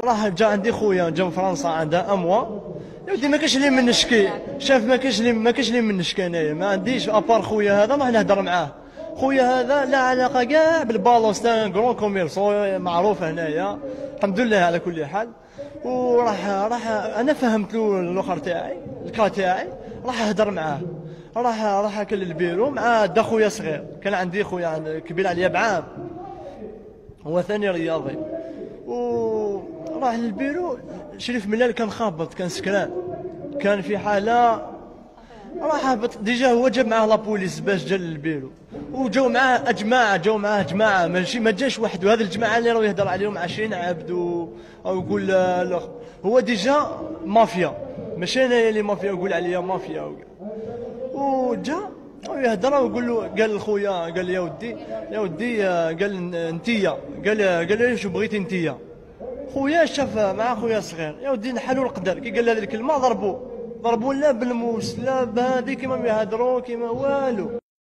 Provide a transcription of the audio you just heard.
راه جا عندي خويا جا من فرنسا عندها اموا. يا ودي ما كاينش اللي من نشكي، شاف ما كاينش اللي من نشكي انايا، ما عنديش ابار خويا هذا، ما نهضر معاه. خويا هذا لا علاقه كاع بالبالون، ستان كرون كوميرسون معروف هنايا الحمد لله على كل حال. وراح انا فهمت له الاخر تاعي الكا تاعي، راح اهضر معاه. راح كل البيرو مع دا خويا صغير، كان عندي خويا كبير عليا بعام، هو ثاني رياضي. وراح للبيرو، شريف ملال كان خابط، كان سكران، كان في حاله. راح هبط ديجا، هو جاب معاه لابوليس باش جا للبيرو، وجاو معاه جماعه ماشي ما جاش وحده. هذه الجماعه اللي راهو يهضر عليهم 20 عبد او يقول الاخر، هو ديجا مافيا، ماشي انا اللي مافيا يقول عليا مافيا. وجا يهضر ويقول له، قال لخويا، قال لي يا ودي قال انتيا، قال لي شو بغيتي انتيا. خويا شاف مع خويا صغير، يا ودي نحلوا القدر، كي قال هذه الكلمه ضربوا لا بالموس لا بهذه، كيما يهضروا كيما والو.